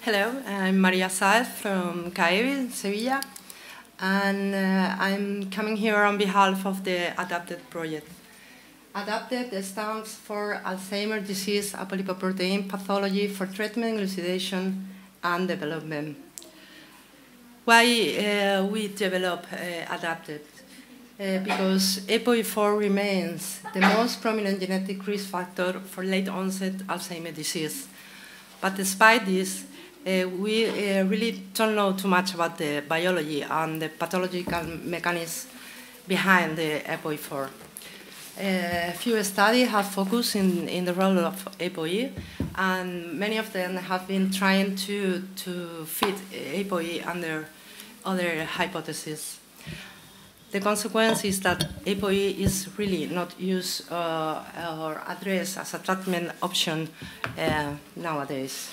Hello, I'm María Sáez from CAEBI in Sevilla, and I'm coming here on behalf of the ADAPTED project. ADAPTED stands for Alzheimer Disease Apolipoprotein Pathology for Treatment Elucidation and Development. Why we develop ADAPTED? Because APOE4 remains the most prominent genetic risk factor for late-onset Alzheimer's disease. But despite this, we really don't know too much about the biology and the pathological mechanisms behind the APOE4. A few studies have focused in the role of APOE, and many of them have been trying to fit APOE under other hypotheses. The consequence is that APOE is really not used or addressed as a treatment option nowadays.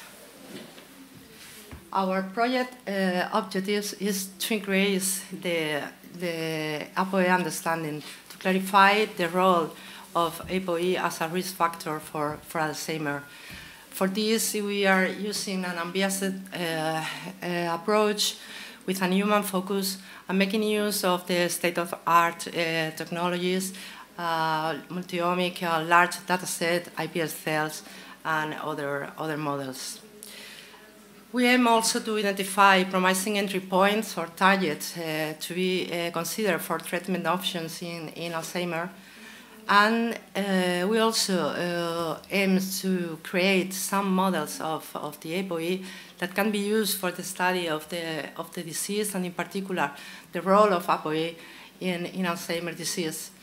Our project objective is to increase the APOE understanding, to clarify the role of APOE as a risk factor for Alzheimer. For this, we are using an unbiased approach with a human focus and making use of the state-of-the-art technologies, multi-omics, large dataset, iPS cells, and other models. We aim also to identify promising entry points or targets to be considered for treatment options in Alzheimer. And we also aim to create some models of the APOE that can be used for the study of the disease, and in particular, the role of APOE in Alzheimer's disease.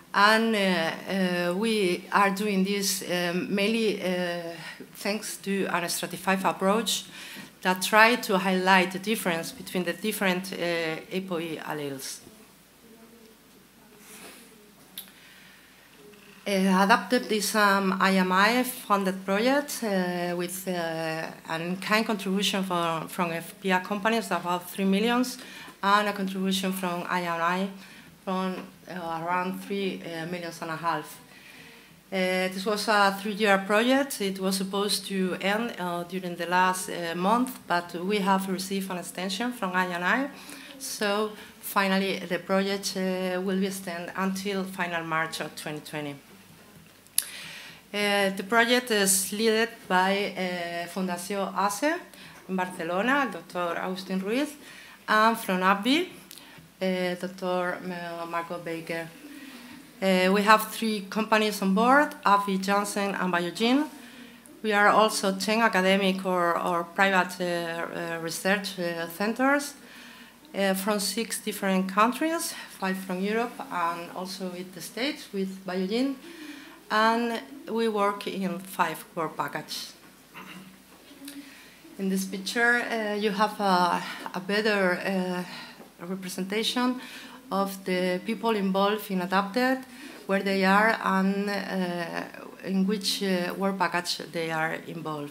And we are doing this mainly thanks to a stratified approach that tries to highlight the difference between the different APOE alleles. ADAPTED is an IMI-funded project with a kind contribution from FPA companies of about 3 million and a contribution from IMI from around 3.5 million. This was a 3-year project. It was supposed to end during the last month, but we have received an extension from IMI. So finally, the project will be extended until final March of 2020. The project is led by Fundació ACE in Barcelona, Dr. Agustín Ruiz, and from AbbVie, Dr. Marco Baker. We have 3 companies on board, AbbVie, Janssen, and Biogen. We are also 10 academic or private research centers from 6 different countries, 5 from Europe, and also with the States with Biogen. And we work in 5 work packages. In this picture, you have a better representation of the people involved in ADAPTED, where they are, and in which work package they are involved.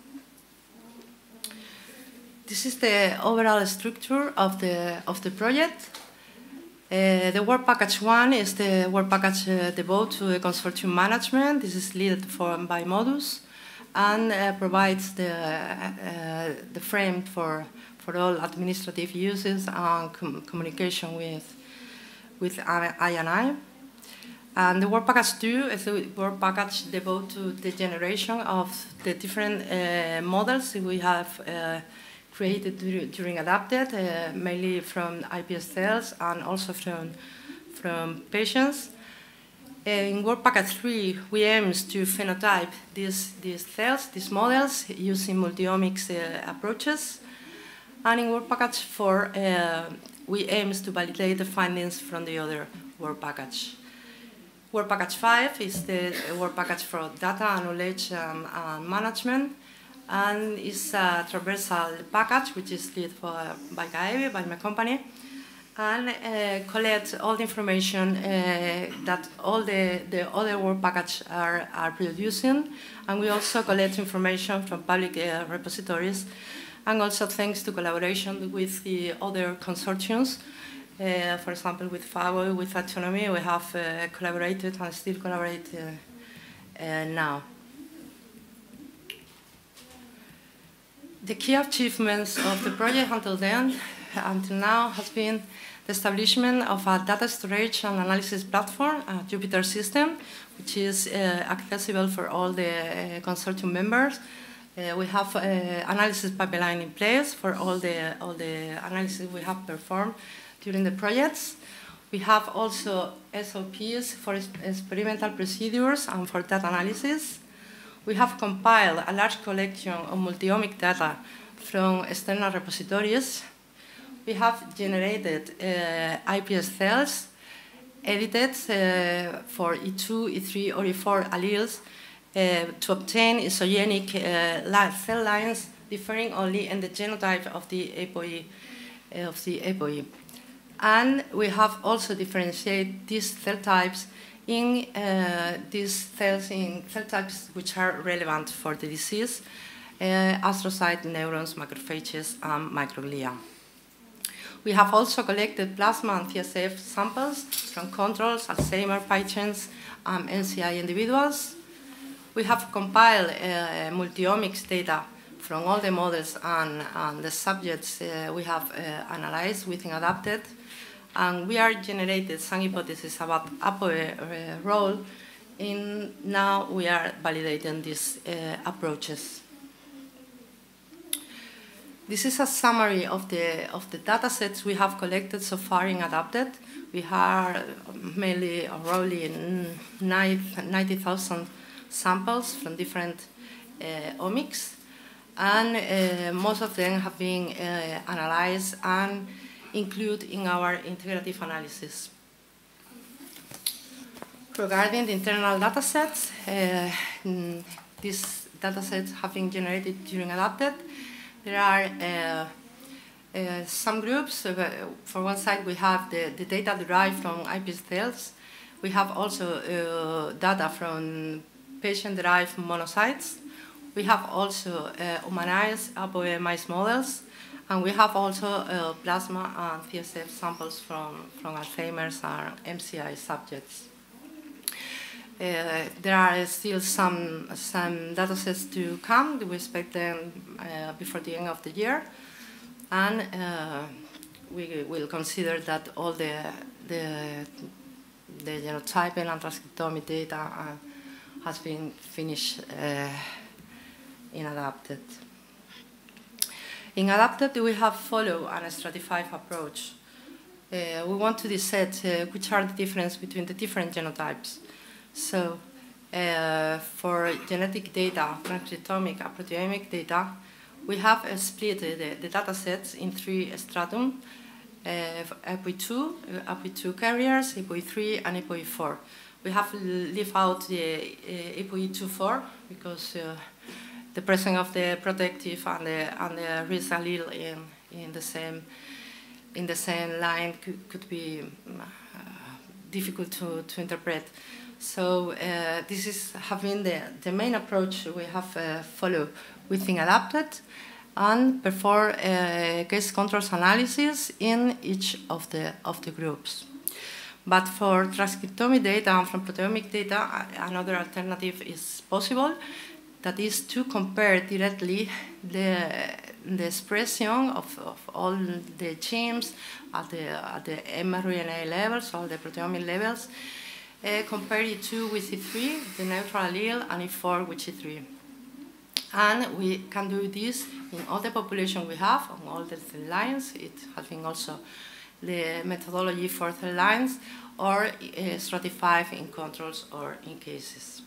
This is the overall structure of the project. The work package 1 is the work package devoted to the consortium management. This is led by Modus and provides the frame for all administrative uses and communication with INI. And the work package 2 is the work package devoted to the generation of the different models we have created during ADAPTED, mainly from iPS cells and also from patients. In work package 3, we aim to phenotype these cells, these models, using multi-omics approaches. And in work package 4, we aim to validate the findings from the other work package. Work package 5 is the work package for data, knowledge, and management. And it's a traversal package, which is led by CAEBI, by my company, and collect all the information that all the other work packages are producing. And we also collect information from public repositories, and also thanks to collaboration with the other consortiums. For example, with FAO, with Autonomy, we have collaborated and still collaborate now. The key achievements of the project until now has been the establishment of a data storage and analysis platform, a Jupyter system, which is accessible for all the consortium members. We have analysis pipeline in place for all the analysis we have performed during the projects. We have also SOPs for experimental procedures and for data analysis. We have compiled a large collection of multi-omic data from external repositories. We have generated iPS cells edited for E2, E3, or E4 alleles to obtain isogenic cell lines differing only in the genotype of the APOE. And we have also differentiated these cell types in cell types which are relevant for the disease: astrocytes, neurons, macrophages, and microglia. We have also collected plasma and CSF samples from controls, Alzheimer patients, and NCI individuals. We have compiled multi-omics data from all the models and the subjects we have analyzed within adapted. And we are generated some hypotheses about APOE role. Now we are validating these approaches. This is a summary of the datasets we have collected so far in adapted. We are mainly roughly 90,000 samples from different omics, and most of them have been analyzed and included in our integrative analysis. Regarding the internal datasets, these datasets have been generated during adapted. There are some groups. For one side, we have the data derived from iPS cells. We have also data from patient-derived monocytes. We have also humanized APOE mice models. And we have also plasma and CSF samples from Alzheimer's and MCI subjects. There are still some datasets to come. We expect them before the end of the year. And we will consider that all the genotyping and transcriptomic data has been finished in adapted. In adapted, we have followed a stratified approach. We want to dissect which are the differences between the different genotypes. So, for genetic data, transcriptomic and proteomic data, we have split the datasets in 3 stratum: APOE2 carriers, APOE3, and APOE4. We have left out the APOE24 because the presence of the protective and the risk allele in the same line could be difficult to interpret. So this has been the main approach we have followed within adapted, and perform case controls analysis in each of the groups. But for transcriptomic data and from proteomic data, another alternative is possible. That is to compare directly the expression of all the genes at the mRNA levels or the proteomic levels, compare E2 with E3, the neutral allele, and E4 with E3. And we can do this in all the population we have, on all the cell lines. It has been also the methodology for cell lines, or stratified in controls or in cases.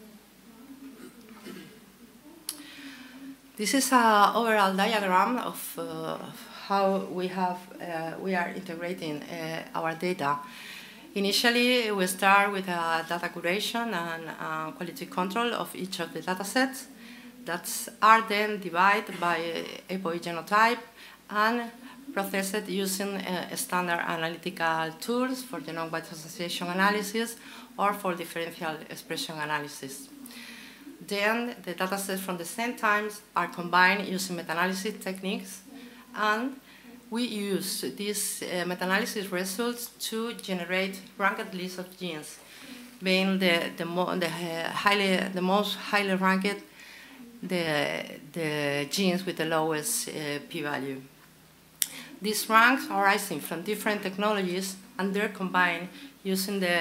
This is an overall diagram of how we are integrating our data. Initially, we start with a data curation and quality control of each of the datasets that are then divided by APOE genotype and processed using standard analytical tools for genome-wide association analysis or for differential expression analysis. Then the datasets from the same times are combined using meta-analysis techniques, and we use these meta-analysis results to generate ranked lists of genes, being the most highly ranked the genes with the lowest p-value. These ranks are arising from different technologies, and they're combined using the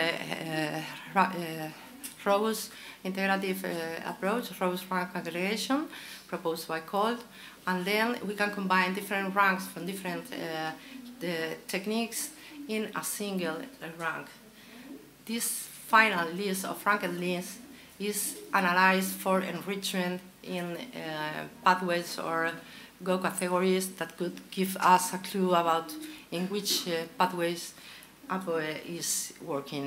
robust integrative approach, robust rank aggregation, proposed by Colt, and then we can combine different ranks from different the techniques in a single rank. This final list of ranked lists is analyzed for enrichment in pathways or Go categories that could give us a clue about in which pathways APOE is working.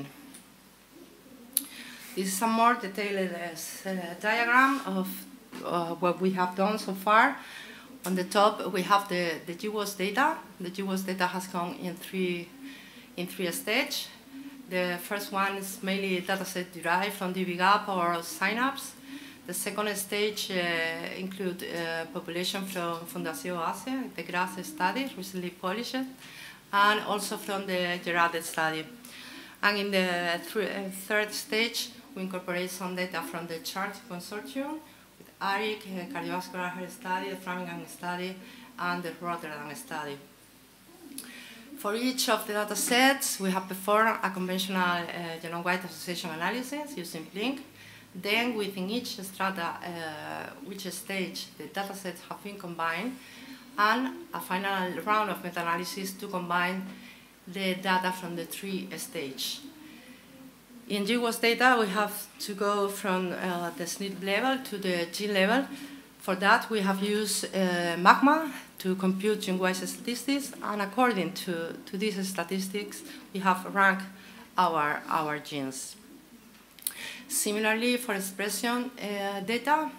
This is a more detailed diagram of what we have done so far. On the top, we have the GWAS data. The GWAS data has come in three stages. The first one is mainly dataset derived from dbGaP or synapse. The second stage includes population from Fundación ACE, the GRASS study, recently published, and also from the Gerardet study. And in the third stage, we incorporate some data from the CHART consortium with ARIC, cardiovascular health study, the Framingham study, and the Rotterdam study. For each of the data sets, we have performed a conventional genome-wide association analysis using Blink. Then, within each strata, which stage the data sets have been combined, and a final round of meta-analysis to combine the data from the three stages. In GWAS data, we have to go from the SNP level to the gene level. For that, we have used MAGMA to compute gene-wise statistics, and according to these statistics, we have ranked our genes. Similarly, for expression data,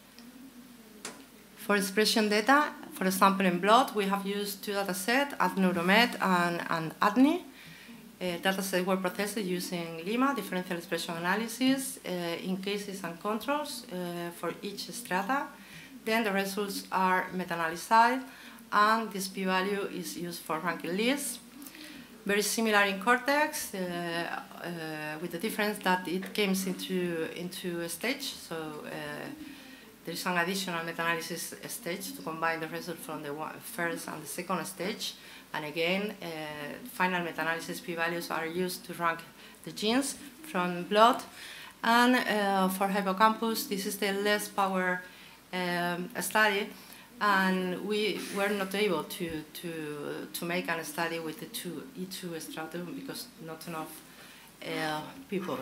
for example, in blood, we have used two datasets, Neuronet and ADNI. Datasets were processed using LIMA, differential expression analysis, in cases and controls for each strata. Then the results are meta-analyzed, and this p-value is used for ranking lists. Very similar in cortex, with the difference that it comes into a stage. So there is an additional meta-analysis stage to combine the result from the first and the second stage. And again, final meta-analysis p-values are used to rank the genes from blood. And for hippocampus, this is the less power study. And we were not able to make a study with the E2 stratum because not enough people.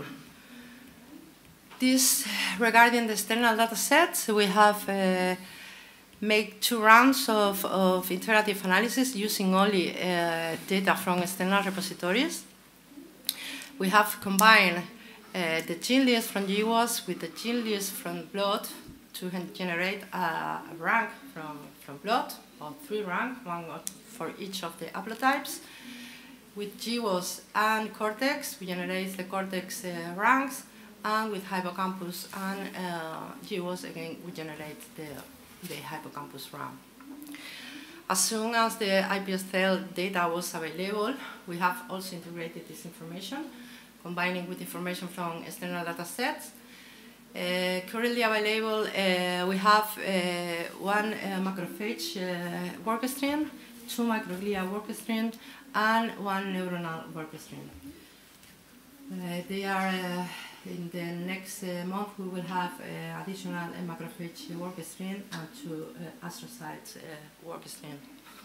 This, regarding the external data sets, we have made 2 rounds of integrative analysis using only data from external repositories. We have combined the gene list from GWAS with the gene list from blood to generate a rank from blood, or 3 ranks, 1 for each of the haplotypes. With GWAS and cortex, we generate the cortex ranks, and with hippocampus and GWAS, again, we generate the hippocampus rank. As soon as the iPSL data was available, we have also integrated this information, combining with information from external data sets. Currently available, we have 1 macrophage workstream, 2 microglia workstreams, and 1 neuronal workstream. They are in the next month we will have additional macrophage workstream and 2 astrocytes workstream.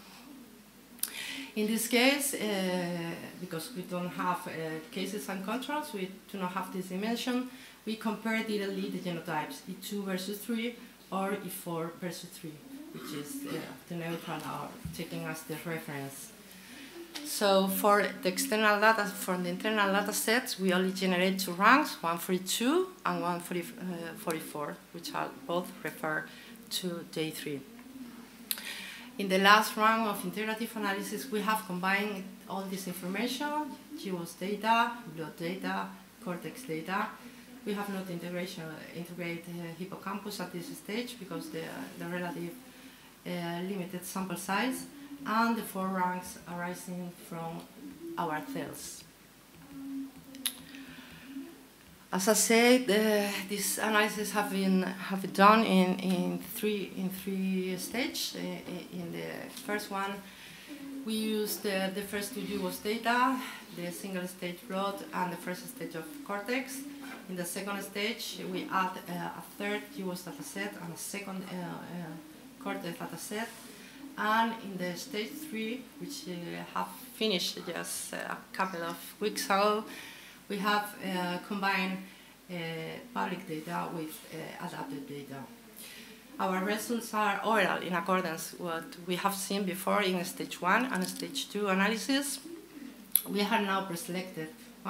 In this case, because we don't have cases and controls, we do not have this dimension, we compare directly the genotypes, E2 versus 3 or E4 versus 3, which is the neutral or taking as the reference. So for the external data, from the internal data sets, we only generate 2 ranks, 1 for E2 and 1 for E4, which are both refer to J3. In the last round of integrative analysis, we have combined all this information, GWAS data, blood data, cortex data. We have not integrate hippocampus at this stage because the relative limited sample size, and the 4 ranks arising from our cells. As I said, these analyses have been done in three stages. In the first one, we used the first 2 GWAS data, the single stage blood, and the first stage of cortex. In the second stage, we add a third GWAS dataset and a second cortex dataset. And in the stage 3, which have finished just a couple of weeks ago, we have combined public data with adapted data. Our results are oral in accordance with what we have seen before in stage 1 and stage 2 analysis. We have now preselected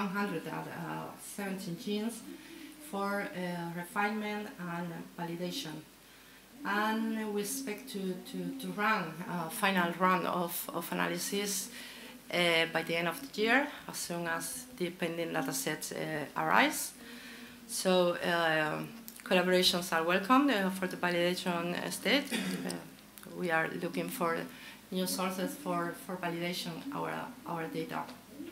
117 genes for refinement and validation. And we expect to run a final round of analysis by the end of the year, as soon as the pending datasets arise. So collaborations are welcome for the validation stage. We are looking for new sources for validation our data.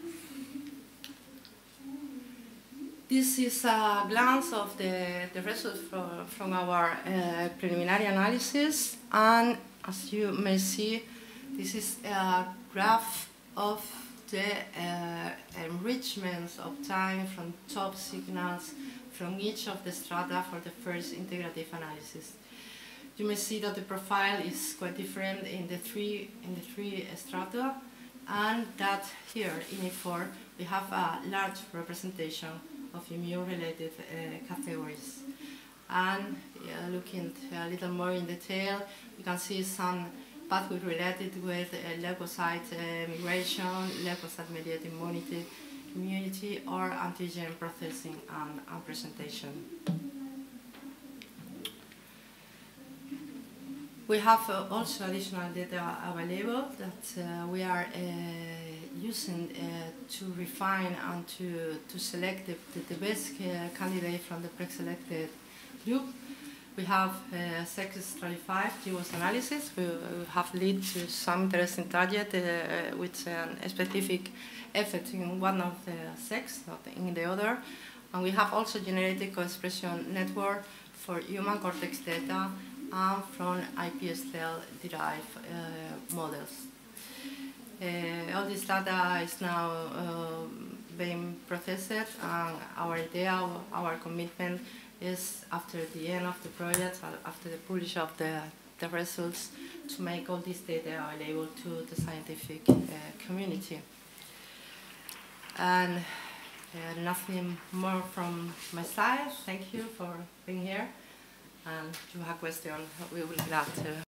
This is a glance of the results from our preliminary analysis, and as you may see, this is a graph of the enrichments obtained from top signals from each of the strata for the first integrative analysis. You may see that the profile is quite different in the three strata, and that here in E4 we have a large representation of immune-related categories. And looking a little more in detail, you can see some pathways related with leukocyte migration, leukocyte-mediated immunity, or antigen processing and presentation. We have also additional data available that we are using to refine and to select the best candidate from the pre-selected group. We have sex-stratified GWAS analysis. We have led to some interesting target with a specific effect in one of the sex, not in the other. And we have also generated co-expression network for human cortex data and from iPSC-derived models. All this data is now being processed, and our idea, our commitment is after the end of the project, after the publish of the results, to make all this data available to the scientific community. And nothing more from my side. Thank you for being here. And if you have questions, we will be glad to